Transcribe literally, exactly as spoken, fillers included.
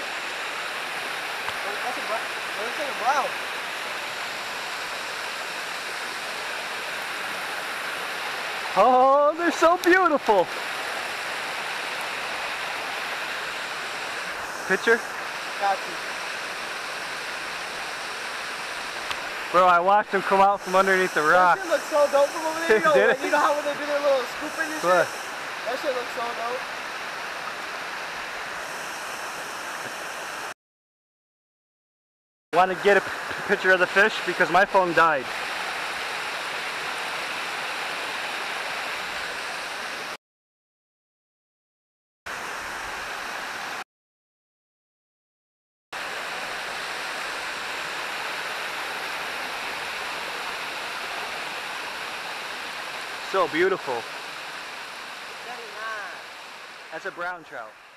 Oh, that's a brown. It looks like a brown. Oh, they're so beautiful. Picture? Got you. Bro, I watched them come out from underneath the rock. That shit looks so dope from over there. You know, Did like, it? you know how when they do their little scooping and shit? What? That shit looks so dope. Want to get a p picture of the fish because my phone died. So beautiful. Very nice. That's a brown trout.